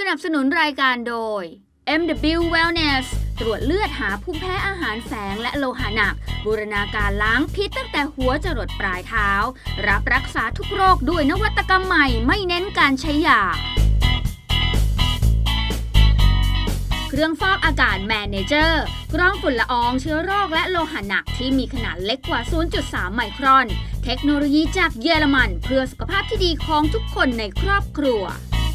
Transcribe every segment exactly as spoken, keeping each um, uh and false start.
นับสนุนรายการโดย เอ็ม ดับเบิลยู Wellness ตรวจเลือดหาภูมิแพ้อาหารแฝงและโลหะหนักบูรณาการล้างพิษตั้งแต่หัวจรดปลายเท้ารับรักษาทุกโรคด้วยนวัตกรรมใหม่ไม่เน้นการใช้ยาเครื่องฟอกอากาศ Manager กรองฝุ่นละอองเชื้อโรคและโลหะหนักที่มีขนาดเล็กกว่า ศูนย์จุดสาม ไมครอนเทคโนโลยีจากเยอรมันเพื่อสุขภาพที่ดีของทุกคนในครอบครัว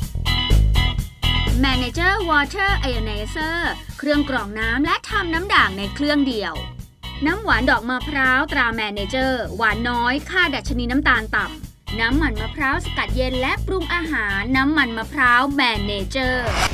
Manager Water Ionizer เครื่องกรองน้ำและทำน้ำด่างในเครื่องเดียวน้ำหวานดอกมะพร้าวตรา Manager หวานน้อยค่าดัชนีน้ำตาลต่ำน้ำมันมะพร้าวสกัดเย็นและปรุงอาหารน้ำมันมะพร้าว Manager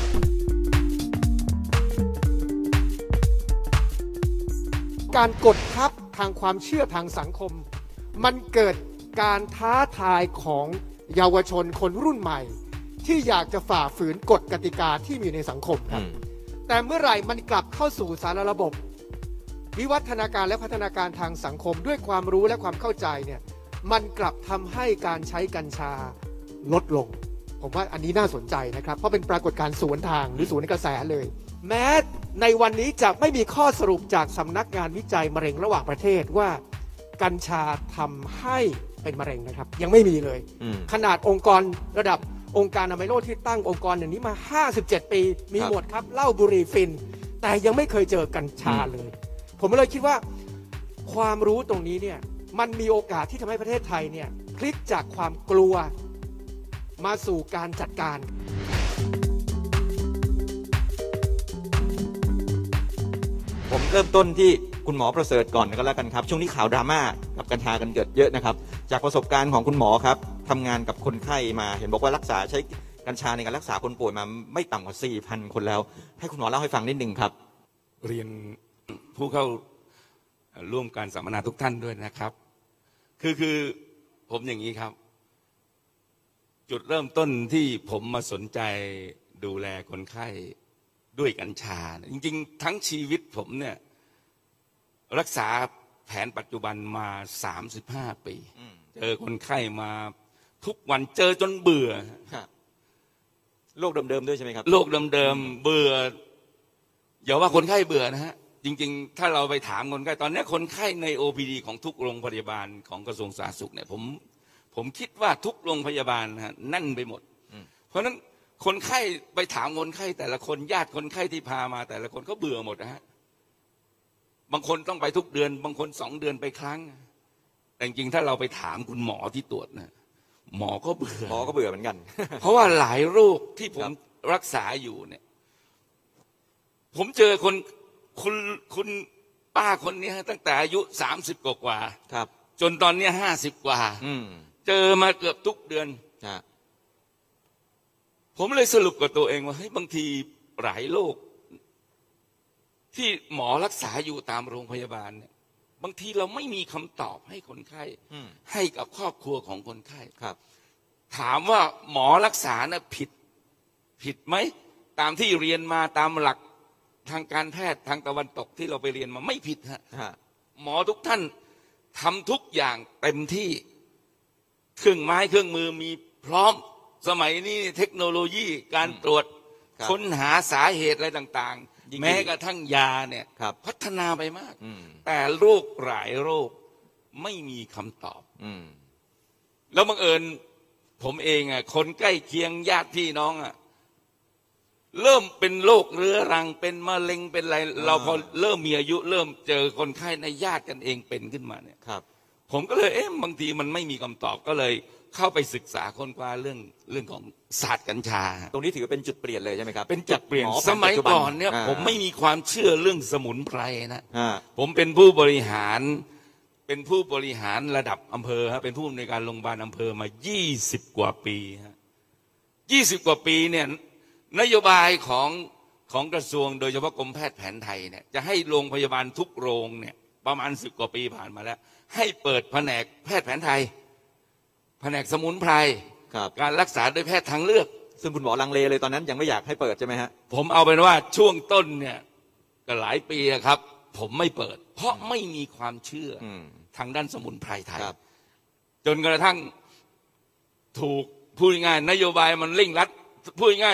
การกดทับทางความเชื่อทางสังคมมันเกิดการท้าทายของเยาวชนคนรุ่นใหม่ที่อยากจะฝ่าฝืนกฎกติกาที่มีในสังคมครับแต่เมื่อไหร่มันกลับเข้าสู่สารระบบวิวัฒนาการและพัฒนาการทางสังคมด้วยความรู้และความเข้าใจเนี่ยมันกลับทำให้การใช้กัญชาลดลงผมว่าอันนี้น่าสนใจนะครับเพราะเป็นปรากฏการณ์สวนทางหรือสวนกระแสเลยแม้ในวันนี้จะไม่มีข้อสรุปจากสำนักงานวิจัยมะเร็งระหว่างประเทศว่ากัญชาทำให้เป็นมะเร็งนะครับยังไม่มีเลยขนาดองค์กรระดับองค์การอนามัยโลกที่ตั้งองค์กรอย่างนี้มาห้าสิบเจ็ดปีมีหมดครับเหล้าบุหรี่ฟินแต่ยังไม่เคยเจอกัญชาเลยผมเลยคิดว่าความรู้ตรงนี้เนี่ยมันมีโอกาสที่ทำให้ประเทศไทยเนี่ยพลิกจากความกลัวมาสู่การจัดการผมเริ่มต้นที่คุณหมอประเสริฐก่อนก็แล้วกันครับช่วงนี้ข่าวดราม่ากับกัญชากันเกิดเยอะนะครับจากประสบการณ์ของคุณหมอครับทำงานกับคนไข้มาเห็นบอกว่ารักษาใช้กัญชาในการรักษาคนป่วยมาไม่ต่ำกว่า สี่พัน คนแล้วให้คุณหมอเล่าให้ฟังนิดนึงครับเรียนผู้เข้าร่วมการสัมมนาทุกท่านด้วยนะครับคือคือผมอย่างนี้ครับจุดเริ่มต้นที่ผมมาสนใจดูแลคนไข้ด้วยกัญชาจริงๆทั้งชีวิตผมเนี่ยรักษาแผนปัจจุบันมาสามสิบห้าปีเจอคนไข้มาทุกวันเจอจนเบื่อโรคเดิมๆด้วยใช่ไหมครับโรคเดิมๆเบื่ออย่าว่าคนไข้เบื่อนะฮะจริงๆถ้าเราไปถามคนไข้ตอนนี้คนไข้ใน โอ พี ดี ของทุกโรงพยาบาลของกระทรวงสาธารณสุขเนี่ยผมผมคิดว่าทุกโรงพยาบาลนะฮะนั่นไปหมดเพราะฉะนั้นคนไข้ไปถามคนไข้แต่ละคนญาติคนไข้ที่พามาแต่ละคนก็เบื่อหมดนะฮะบางคนต้องไปทุกเดือนบางคนสองเดือนไปครั้งแต่จริงๆถ้าเราไปถามคุณหมอที่ตรวจนะหมอก็เบื่อหมอก็เบื่อเหมือนกันเพราะว่าหลายโรคที่ผมรักษาอยู่เนี่ยผมเจอคนคุณคุณป้าคนนี้ตั้งแต่อายุสามสิบกว่าครับจนตอนนี้ห้าสิบกว่าเจอมาเกือบทุกเดือนผมเลยสรุปกับตัวเองว่าเฮ้ยบางทีหลายโรคที่หมอรักษาอยู่ตามโรงพยาบาลเนี่ยบางทีเราไม่มีคำตอบให้คนไข้ให้กับครอบครัวของคนไข้ครับถามว่าหมอรักษาน่ะผิดผิดไหมตามที่เรียนมาตามหลักทางการแพทย์ทางตะวันตกที่เราไปเรียนมาไม่ผิดฮะหมอทุกท่านทำทุกอย่างเต็มที่เครื่องไม้เครื่องมือมีพร้อมสมัยนี้เทคโนโลยีการตรวจค้นหาสาเหตุอะไรต่างๆแม้กระทั่งยาเนี่ยพัฒนาไปมากแต่โรคหลายโรคไม่มีคำตอบแล้วบังเอิญผมเองอ่ะคนใกล้เคียงญาติพี่น้องอ่ะเริ่มเป็นโรคเรื้อรังเป็นมะเร็งเป็นอะไรเราพอเริ่มมีอายุเริ่มเจอคนไข้ในญาติกันเองเป็นขึ้นมาเนี่ยผมก็เลยเอ๊ะบางทีมันไม่มีคำตอบก็เลยเข้าไปศึกษาค้นคว้าเรื่องเรื่องของศาสตร์กัญชาตรงนี้ถือว่าเป็นจุดเปลี่ยนเลยใช่ไหมครับเป็นจุดเปลี่ยนสมัยก่อนเนี่ยผมไม่มีความเชื่อเรื่องสมุนไพรนะผมเป็นผู้บริหารเป็นผู้บริหารระดับอำเภอฮะเป็นผู้อำนวยการโรงพยาบาลอำเภอมายี่สิบกว่าปีฮะยี่สิบกว่าปีเนี่ยนโยบายของของกระทรวงโดยเฉพาะกรมแพทย์แผนไทยเนี่ยจะให้โรงพยาบาลทุกโรงเนี่ยประมาณสิบกว่าปีผ่านมาแล้วให้เปิดแผนกแพทย์แผนไทยแผนกสมุนไพรการรักษาโดยแพทย์ทางเลือกซึ่งคุณหมอลังเลเลยตอนนั้นยังไม่อยากให้เปิดใช่ไหมฮะผมเอาเป็นว่าช่วงต้นเนี่ยก็หลายปีครับผมไม่เปิดเพราะไม่มีความเชื่อทางด้านสมุนไพรไทยจนกระทั่งถูกพูดง่ายนโยบายมันเร่งรัดพูดง่ายถ้า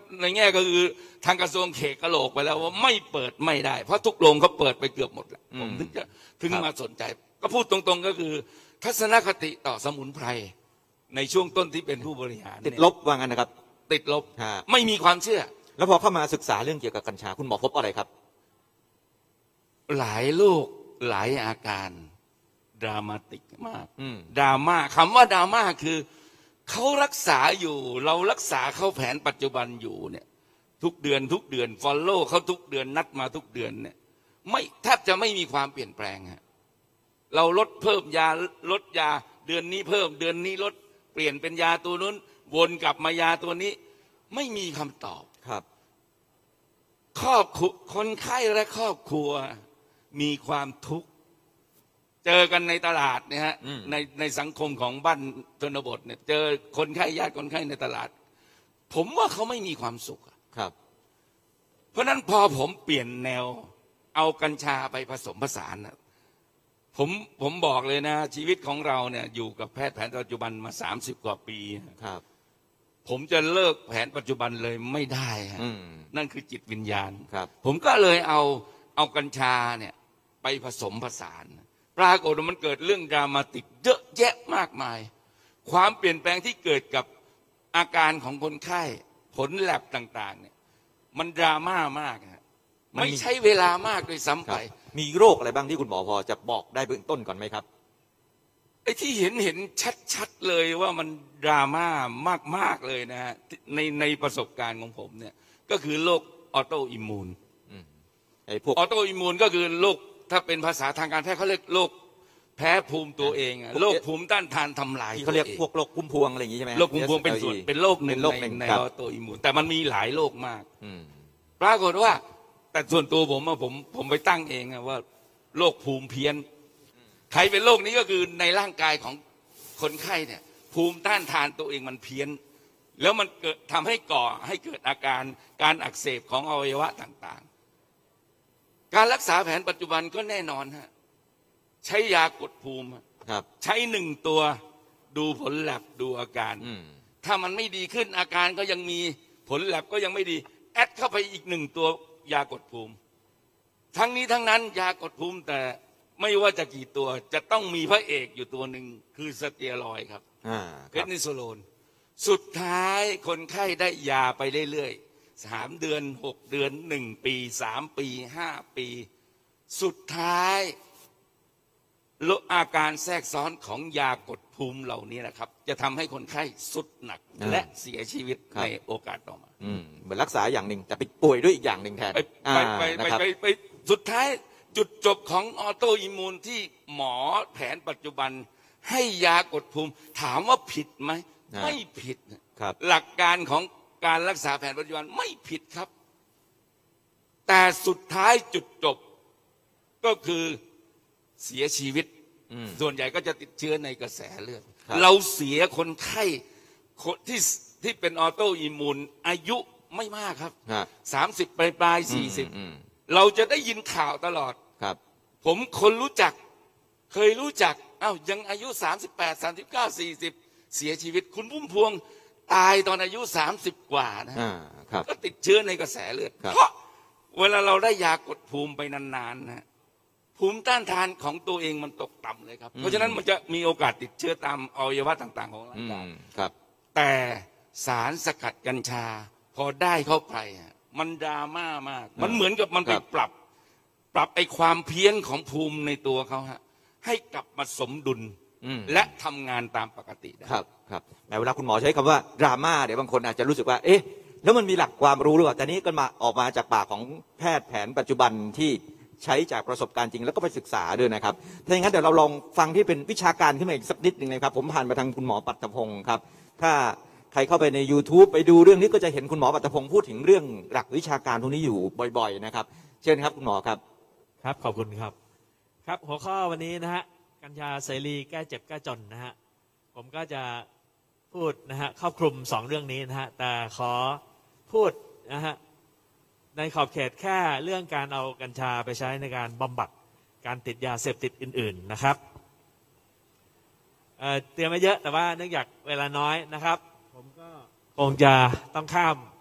ในแง่ก็คือทางกระทรวงเขตกระโหลกไปแล้วว่าไม่เปิดไม่ได้เพราะทุกโรงเขาเปิดไปเกือบหมดแล้วผมถึงจะถึงมาสนใจก็พูดตรงๆก็คือทัศนคติต่อสมุนไพรในช่วงต้นที่เป็นผู้บริหารติดลบว่างั้นนะครับติดลบไม่มีความเชื่อแล้วพอเข้ามาศึกษาเรื่องเกี่ยวกับกัญชาคุณหมอพบอะไรครับหลายโรคหลายอาการดรามาติกมากดราม่าคำว่าดราม่าคือเขารักษาอยู่เรารักษาเขาแผนปัจจุบันอยู่เนี่ยทุกเดือนทุกเดือนฟอลโล่เขาทุกเดือนนัดมาทุกเดือนเนี่ยไม่แทบจะไม่มีความเปลี่ยนแปลงฮะเราลดเพิ่มยาลดยาเดือนนี้เพิ่มเดือนนี้ลดเปลี่ยนเป็นยาตัวนู้นวนกลับมายาตัวนี้ไม่มีคำตอบครับครอบครัวคนไข้และครอบครัวมีความทุกข์เจอกันในตลาดเนี่ยฮะในในสังคมของบ้านชนบทเนี่ยเจอคนไข้ญาติคนไข้ในตลาดผมว่าเขาไม่มีความสุขครับเพราะนั้นพอผมเปลี่ยนแนวเอากัญชาไปผสมผสานนะผมผมบอกเลยนะชีวิตของเราเนี่ยอยู่กับแพทย์แผนปัจจุบันมาสามสิบกว่าปีครับผมจะเลิกแผนปัจจุบันเลยไม่ได้นั่นคือจิตวิญญาณครับผมก็เลยเอาเอากัญชาเนี่ยไปผสมผสานปรากฏว่ามันเกิดเรื่องดรามาติกเยอะแยะมากมายความเปลี่ยนแปลงที่เกิดกับอาการของคนไข้ผลแลบต่างๆเนี่ยมันดราม่ามากไม่ใช้เวลามากด้วยซ้ำไปมีโรคอะไรบ้างที่คุณหมอพอจะบอกได้เบื้องต้นก่อนไหมครับไอ้ที่เห็นเห็นชัดๆเลยว่ามันดราม่ามากๆเลยนะฮะในในประสบการณ์ของผมเนี่ยก็คือโรคออโตอิมมูนไอ้พวกออโตอิมมูนก็คือโรคถ้าเป็นภาษาทางการแพทย์เขาเรียกโรคแพ้ภูมิตัวเองโรคภูมิต้านทานทำลายเขาเรียกพวกโรคพุ่มพวงอะไรอย่างนี้ใช่ไหมโรคพุ่มพวงเป็นส่วนเป็นโรคหนึ่งในออโตอิมมูนแต่มันมีหลายโรคมากปรากฏว่าแต่ส่วนตัวผมผมผมไปตั้งเองว่าโรคภูมิเพี้ยนใครเป็นโรคนี้ก็คือในร่างกายของคนไข้เนี่ยภูมิต้านทานตัวเองมันเพี้ยนแล้วมันเกิดทำให้ก่อให้เกิดอาการการอักเสบของอวัยวะต่างๆการรักษาแผนปัจจุบันก็แน่นอนฮะใช้ยากดภูมิใช้หนึ่งตัวดูผลแลบดูอาการถ้ามันไม่ดีขึ้นอาการก็ยังมีผลแลบก็ยังไม่ดีแอดเข้าไปอีกหนึ่งตัวยากดภูมิทั้งนี้ทั้งนั้นยากดภูมิแต่ไม่ว่าจะกี่ตัวจะต้องมีพระเอกอยู่ตัวหนึ่งคือสเตียรอยด์ครับเพทนิโซโลนสุดท้ายคนไข้ได้ยาไปเรื่อยๆสามเดือนหกเดือนหนึ่งปีสามปีห้าปีสุดท้ายอาการแทรกซ้อนของยากดภูมิเหล่านี้นะครับจะทำให้คนไข้สุดหนักและเสียชีวิตในโอกาสต่อมาเหมือนรักษาอย่างหนึ่งแต่ไปป่วยด้วยอีกอย่างหนึ่งแทนไปไปไปไปสุดท้ายจุดจบของออโตอิมมูนที่หมอแผนปัจจุบันให้ยากดภูมิถามว่าผิดไหมไม่ผิดหลักการของการรักษาแผนปัจจุบันไม่ผิดครับแต่สุดท้ายจุดจบก็คือเสียชีวิตส่วนใหญ่ก็จะติดเชื้อในกระแสเลือดเราเสียคนไข้คนที่ที่เป็นออโตอิมมูนอายุไม่มากครับสามสิบปลายปลายสี่สิบเราจะได้ยินข่าวตลอดครับผมคนรู้จักเคยรู้จักอ้าวยังอายุสามสิบแปด สามสิบเก้า สี่สิบเสียชีวิตคุณพุ่มพวงตายตอนอายุสามสิบกว่านะก็ติดเชื้อในกระแสเลือดเพราะเวลาเราได้ยากดภูมิไปนานๆนะภูมิต้านทานของตัวเองมันตกต่ำเลยครับเพราะฉะนั้นมันจะมีโอกาสติดเชื้อตามอวัยวะต่างๆของร่างกายครับแต่สารสกัดกัญชาพอได้เข้าไปมันดราม่ามากมันเหมือนกับมันไปปรับปรับไอ้ความเพี้ยนของภูมิในตัวเขาฮะให้กลับมาสมดุลและทำงานตามปกติได้ครับครับแต่เวลาคุณหมอใช้คำว่าดราม่าเดี๋ยวบางคนอาจจะรู้สึกว่าเอ๊ะแล้วมันมีหลักความรู้หรือเปล่าแต่นี้ก็มาออกมาจากปากของแพทย์แผนปัจจุบันที่ใช้จากประสบการณ์จริงแล้วก็ไปศึกษาด้วยนะครับถ้าอย่างนั้นเดี๋ยวเราลองฟังที่เป็นวิชาการขึ้นมาอีกสักนิดหนึ่งนะครับผมผ่านมาทางคุณหมอปัตตพงศ์ครับถ้าใครเข้าไปใน YouTube ไปดูเรื่องนี้ก็จะเห็นคุณหมอปัตตพงศ์พูดถึงเรื่องหลักวิชาการพวกนี้อยู่บ่อยๆนะครับเชิญครับคุณหมอครับครับขอบคุณครับครับหัวข้อวันนี้นะฮะกัญชาเสรีแก้เจ็บแก้จนนะฮะผมก็จะพูดนะฮะครอบคลุมสองเรื่องนี้นะฮะแต่ขอพูดนะฮะในขอบเขตแค่เรื่องการเอากัญชาไปใช้ในการบำบัดการติดยาเสพติดอื่นๆนะครับเตรียมไว้เยอะแต่ว่าเนื่องจากเวลาน้อยนะครับผมก็คงจะต้องข้ามไป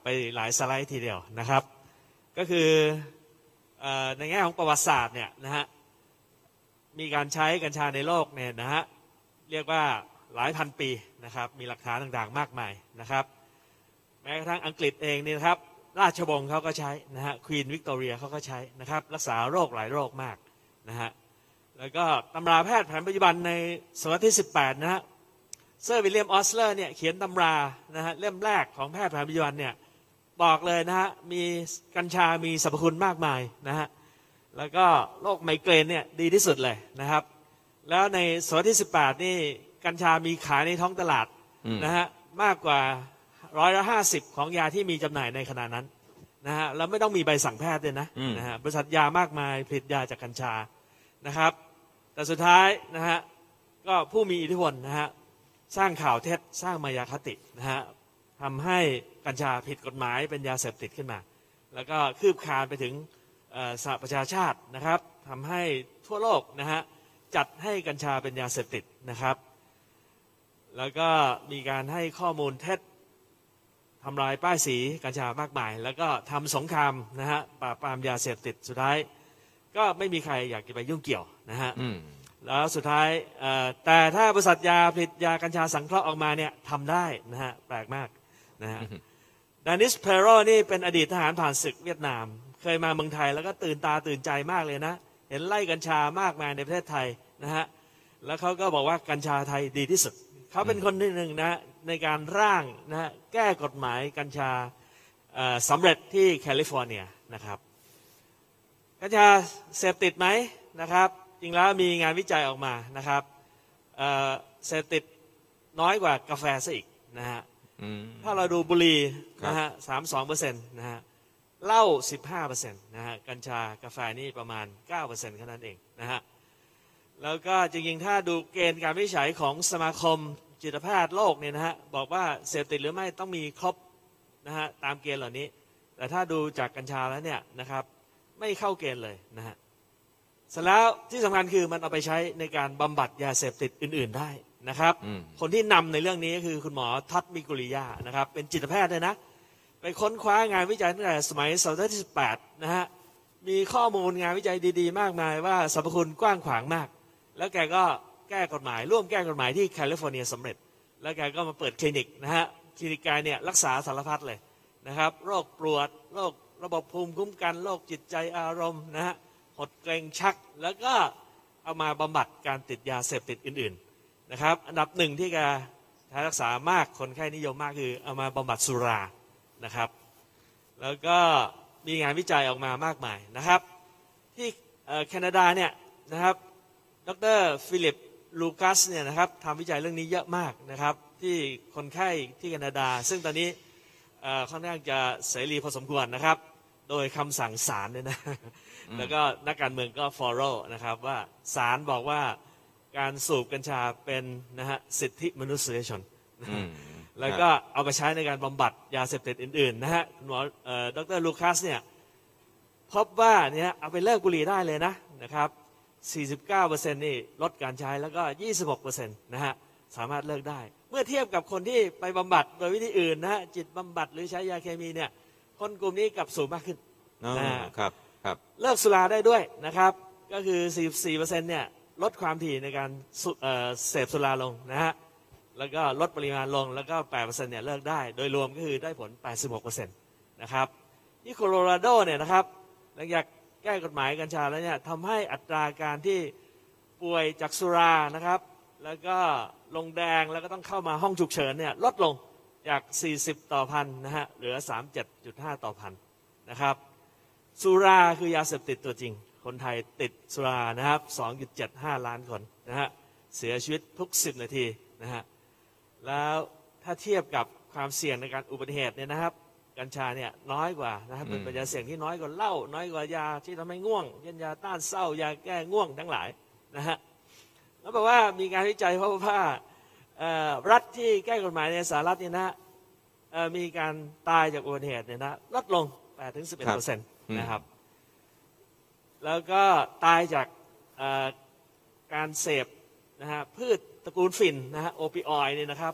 ไปหลายสไลด์ทีเดียวนะครับก็คือในแง่ของประวัติศาสตร์เนี่ยนะฮะมีการใช้กัญชาในโลกเนี่ยนะฮะเรียกว่าหลายพันปีนะครับมีหลักฐานต่างๆมากมายนะครับแม้กระทั่งอังกฤษเองนี่นะครับราชวงศ์เขาก็ใช้นะฮะควีนวิกตอเรียเขาก็ใช้นะครับรักษาโรคหลายโรคมากนะฮะแล้วก็ตำราแพทย์แผนปัจจุบันในศตวรรษที่สิบแปดนะฮะเซอร์วิลเลียมออสเลอร์เนี่ยเขียนตำรานะฮะเล่มแรกของแพทย์แผนปัจจุบันเนี่ยบอกเลยนะฮะมีกัญชามีสรรพคุณมากมายนะฮะแล้วก็โรคไมเกรนเนี่ยดีที่สุดเลยนะครับแล้วในศตวรรษที่สิบแปดนี่กัญชามีขายในท้องตลาดนะฮะมากกว่าร้อยละห้าสิบของยาที่มีจำหน่ายในขณะนั้นนะฮะแล้วไม่ต้องมีใบสั่งแพทย์ด้วยนะนะฮะบริษัทยามากมายผลิตยาจากกัญชานะครับแต่สุดท้ายนะฮะก็ผู้มีอิทธิพลนะฮะสร้างข่าวเท็จสร้างมายาคตินะฮะทำให้กัญชาผิดกฎหมายเป็นยาเสพติดขึ้นมาแล้วก็คืบคลานไปถึงสหประชาชาตินะครับทำให้ทั่วโลกนะฮะจัดให้กัญชาเป็นยาเสพติดนะครับแล้วก็มีการให้ข้อมูลเท็จทำลายป้ายสีกัญชามากมายแล้วก็ทำสงครามนะฮะปราบปรามยาเสพติดสุดท้ายก็ไม่มีใครอยากจะไปยุ่งเกี่ยวนะฮะแล้วสุดท้ายแต่ถ้าบริษัทยาผลิตยากัญชาสังเคราะห์ออกมาเนี่ยทำได้นะฮะแปลกมากนะฮะดานิสเพโรนี่เป็นอดีตทหารผ่านศึกเวียดนามเคยมาเมืองไทยแล้วก็ตื่นตาตื่นใจมากเลยนะเห็นไล่กัญชามากมายในประเทศไทยนะฮะแล้วเขาก็บอกว่ากัญชาไทยดีที่สุดเขาเป็นคนที่หนึ่งนะในการร่างนะฮะแก้กฎหมายกัญชาสำเร็จที่แคลิฟอร์เนียนะครับกัญชาเสพติดไหมนะครับจริงแล้วมีงานวิจัยออกมานะครับเสพติดน้อยกว่ากาแฟซะอีกนะฮะถ้าเราดูบุหรี่นะฮะสามสองเปอร์เซ็นต์นะฮะเหล้าสิบห้าเปอร์เซ็นต์นะฮะกัญชากาแฟนี่ประมาณเก้าเปอร์เซ็นต์แค่นั้นเองนะฮะแล้วก็จริงๆถ้าดูเกณฑ์การวินิจฉัยของสมาคมจิตแพทย์โลกเนี่ยนะฮะบอกว่าเสพติดหรือไม่ต้องมีครบนะฮะตามเกณฑ์เหล่านี้แต่ถ้าดูจากกัญชาแล้วเนี่ยนะครับไม่เข้าเกณฑ์เลยนะฮะเสร็จแล้วที่สำคัญคือมันเอาไปใช้ในการบำบัดยาเสพติดอื่นๆได้นะครับคนที่นำในเรื่องนี้ก็คือคุณหมอทัศน์มิกุลิยานะครับเป็นจิตแพทย์เลยนะไปค้นคว้างานวิจัยตั้งแต่สมัยศตวรรษที่สิบแปดนะฮะมีข้อมูลงานวิจัยดีๆมากมายว่าสรรพคุณกว้างขวางมากแล้วแกก็แก้กฎหมายร่วมแก้กฎหมายที่แคลิฟอร์เนียสำเร็จแล้วแกก็มาเปิดคลินิกนะฮะคลินิกแกเนี่ยรักษาสารพัดเลยนะครับโรคปวดโรคระบบภูมิคุ้มกันโรคจิตใจอารมณ์นะฮะหดเกร็งชักแล้วก็เอามาบำบัดการติดยาเสพติดอื่นๆนะครับอันดับหนึ่งที่แกใช้รักษามากคนไข้นิยมมากคือเอามาบำบัดสุรานะครับแล้วก็มีงานวิจัยออกมามากมายนะครับที่แคนาดาเนี่ยนะครับดร.ฟิลิปลูคัสเนี่ยนะครับทำวิจัยเรื่องนี้เยอะมากนะครับที่คนไข้ที่แคนาดาซึ่งตอนนี้ค่อนข้างจะเสรีพอสมควรนะครับโดยคำสั่งศาลเนี่ยนะแล้วก็นักการเมืองก็ follow นะครับว่าศาลบอกว่าการสูบกัญชาเป็นนะฮะสิทธิมนุษยชนแล้วก็เอาไปใช้ในการบำบัดยาเสพติดอื่นๆนะฮะหมอดร.ลูคัสเนี่ยพบว่าเนี่ยเอาไปเลิกบุหรี่ได้เลยนะนะครับสี่สิบเก้าเปอร์เซ็นต์ นี่ลดการใช้แล้วก็ ยี่สิบหกเปอร์เซ็นต์ นะฮะสามารถเลิกได้เมื่อเทียบกับคนที่ไปบำบัดโดยวิธีอื่นนะฮะจิตบำบัดหรือใช้ยาเคมีเนี่ยคนกลุ่มนี้กลับสูงมากขึ้นนะครับครับเลิกสุราได้ด้วยนะครับก็คือ สี่สิบสี่เปอร์เซ็นต์ เนี่ยลดความถี่ในการเสพสุราลงนะฮะแล้วก็ลดปริมาณลงแล้วก็ แปดเปอร์เซ็นต์ เนี่ยเลิกได้โดยรวมก็คือได้ผล แปดสิบหกเปอร์เซ็นต์ นะครับที่โคโลราโดเนี่ยนะครับหลังจากแก้กฎหมายกัญชาแล้วเนี่ยทำให้อัตราการที่ป่วยจากสุรานะครับแล้วก็ลงแดงแล้วก็ต้องเข้ามาห้องฉุกเฉินเนี่ยลดลงจากสี่สิบต่อพันนะฮะเหลือ สามสิบเจ็ดจุดห้า ต่อพันนะครับสุราคือยาเสพติดตัวจริงคนไทยติดสุรานะครับ สองจุดเจ็ดห้า ล้านคนนะฮะเสียชีวิตทุกสิบนาทีนะฮะแล้วถ้าเทียบกับความเสี่ยงในการอุบัติเหตุเนี่ยนะครับกัญชาเนี่ยน้อยกว่านะครับเป็นปัจจัยเสี่ยงที่น้อยกว่าเหล้าน้อยกว่ายาที่ทำให้ง่วงเช่นยาต้านเศร้ายาแก้ง่วงทั้งหลายนะฮะแล้วบอกว่ามีการวิจัยเพราะว่ารัฐที่แก้กฎหมายในสหรัฐเนี่ยนะมีการตายจากอุบัติเหตุเนี่ยนะลดลง แปดถึงสิบเอ็ดเปอร์เซ็นต์ นะครับแล้วก็ตายจากการเสพนะฮะพืชตระกูลฝิ่นนะฮะโอปิออยด์เนี่ยนะครับ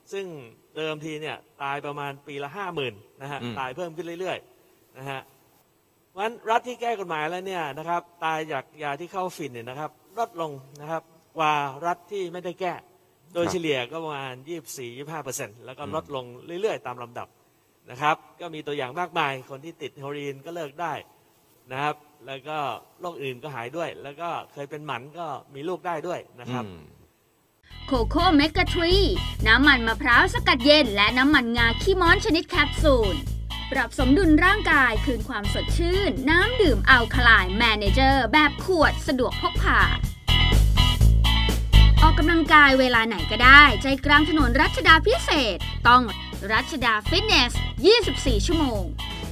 ซึ่งเดิมทีเนี่ยตายประมาณปีละห้าหมื่นนะฮะตายเพิ่มขึ้นเรื่อยๆนะฮะเพราะฉะนั้นรัฐที่แก้กฎหมายแล้วเนี่ยนะครับตายจากยาที่เข้าฟินเนี่ยนะครับลดลงนะครับกว่ารัฐที่ไม่ได้แก้โดยเฉลี่ยก็ประมาณ ยี่สิบสี่ถึงยี่สิบห้าเปอร์เซ็นต์ แล้วก็ลดลงเรื่อยๆตามลำดับนะครับก็มีตัวอย่างมากมายคนที่ติดเฮโรอีนก็เลิกได้นะครับแล้วก็โรคอื่นก็หายด้วยแล้วก็เคยเป็นหมันก็มีลูกได้ด้วยนะครับโคโค่เมกะทรีน้ำมันมะพร้าวสกัดเย็นและน้ำมันงาขี้ม้อนชนิดแคปซูลปรับสมดุลร่างกายคืนความสดชื่นน้ำดื่มอัลคาไลน์แมเนเจอร์แบบขวดสะดวกพกพาออกกำลังกายเวลาไหนก็ได้ใจกลางถนนรัชดาพิเศษต้องรัชดาฟิตเนสยี่สิบสี่ชั่วโมง